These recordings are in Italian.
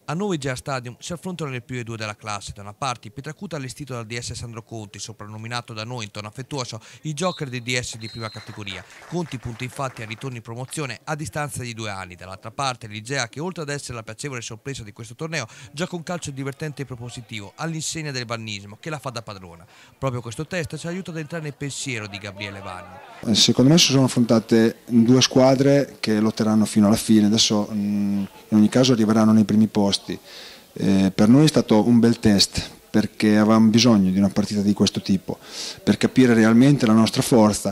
A Nuovo Igea Stadium si affrontano le prime due della classe. Da una parte il Pietracuta allestito dal DS Sandro Conti, soprannominato da noi in tono affettuoso i Joker dei DS di prima categoria. Conti punta infatti al ritorno in promozione a distanza di 2 anni. Dall'altra parte l'Igea, che oltre ad essere la piacevole sorpresa di questo torneo, gioca un calcio divertente e propositivo all'insegna del vannismo che la fa da padrona. Proprio questo test ci aiuta ad entrare nel pensiero di Gabriele Vanni. Secondo me si sono affrontate due squadre che lotteranno fino alla fine. Adesso in ogni caso arriveranno nei primi posti. Per noi è stato un bel test perché avevamo bisogno di una partita di questo tipo per capire realmente la nostra forza.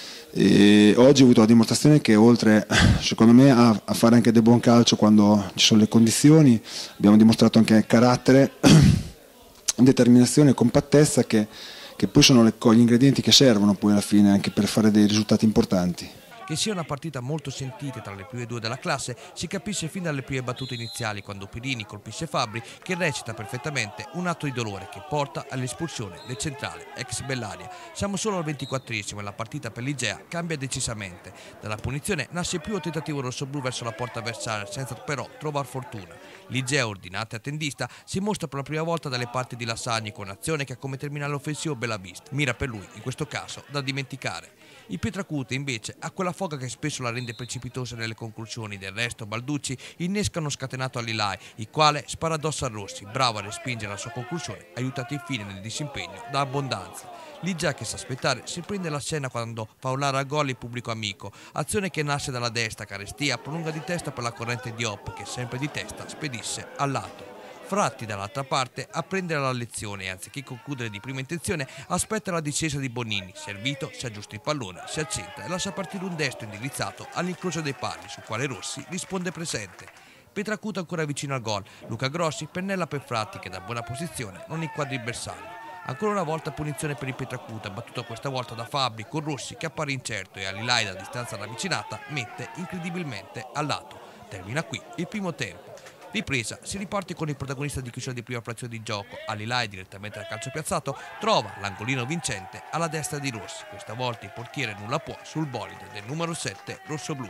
E oggi ho avuto la dimostrazione che oltre, secondo me, a fare anche del buon calcio quando ci sono le condizioni, abbiamo dimostrato anche carattere, determinazione e compattezza che poi sono gli ingredienti che servono poi alla fine anche per fare dei risultati importanti. Che sia una partita molto sentita tra le prime due della classe si capisce fin dalle prime battute iniziali, quando Pirini colpisce Fabbri, che recita perfettamente un atto di dolore che porta all'espulsione del centrale ex Bellaria. Siamo solo al 24esimo e la partita per l'Igea cambia decisamente. Dalla punizione nasce il primo tentativo rossoblu verso la porta avversaria, senza però trovare fortuna. L'Igea, ordinata e attendista, si mostra per la prima volta dalle parti di Lassagni con un'azione che ha come terminale offensivo Bellavista. Mira per lui, in questo caso, da dimenticare. Il Pietracuta invece ha quella foga che spesso la rende precipitosa nelle conclusioni. Del resto Balducci innesca uno scatenato all'Ilai, il quale spara addosso a Rossi, bravo a respingere la sua conclusione, aiutato infine nel disimpegno da Abbondanza. L'Igea, che sa aspettare, si prende la scena quando fa urlare a gol il pubblico amico, azione che nasce dalla destra. Carestia prolunga di testa per la corrente di Diop, che sempre di testa spedisse al lato. Fratti dall'altra parte a prendere la lezione e anziché concludere di prima intenzione aspetta la discesa di Bonini. Servito, si aggiusta il pallone, si accentra e lascia partire un destro indirizzato all'incrocio dei pali, sul quale Rossi risponde presente. Pietracuta ancora vicino al gol, Luca Grossi pennella per Fratti che da buona posizione non inquadra il bersaglio. Ancora una volta punizione per il Pietracuta, battuto questa volta da Fabbri con Rossi che appare incerto e Alilai da distanza ravvicinata mette incredibilmente al lato. Termina qui il primo tempo. Ripresa, si riparte con il protagonista di chiusura di prima frazione di gioco. Alilai, direttamente dal calcio piazzato, trova l'angolino vincente alla destra di Rossi. Questa volta il portiere nulla può sul bolide del numero 7 rossoblu.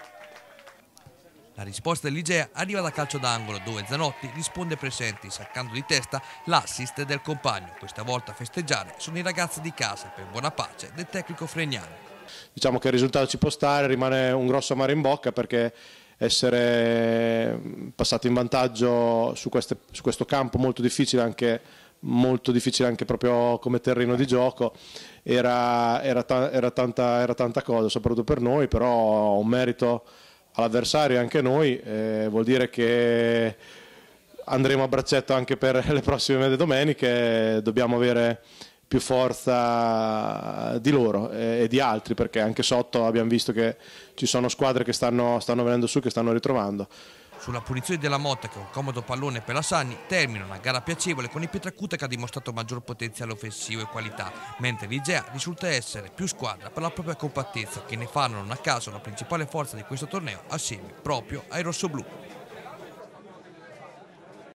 La risposta dell'Igea arriva da calcio d'angolo, dove Zanotti risponde presente, saccando di testa l'assist del compagno. Questa volta a festeggiare sono i ragazzi di casa per buona pace del tecnico Fregnani. Diciamo che il risultato ci può stare, rimane un grosso amaro in bocca perché essere passati in vantaggio su questo campo molto difficile anche proprio come terreno di gioco era tanta cosa, soprattutto per noi, però un merito all'avversario e anche noi, vuol dire che andremo a braccetto anche per le prossime domeniche. Dobbiamo avere più forza di loro e di altri, perché anche sotto abbiamo visto che ci sono squadre che stanno venendo su, che stanno ritrovando. Sulla punizione della Motta, che è un comodo pallone per la Sagni, termina una gara piacevole con il Pietracuta che ha dimostrato maggior potenziale offensivo e qualità, mentre l'Igea risulta essere più squadra per la propria compattezza, che ne fanno non a caso la principale forza di questo torneo assieme proprio ai rossoblù.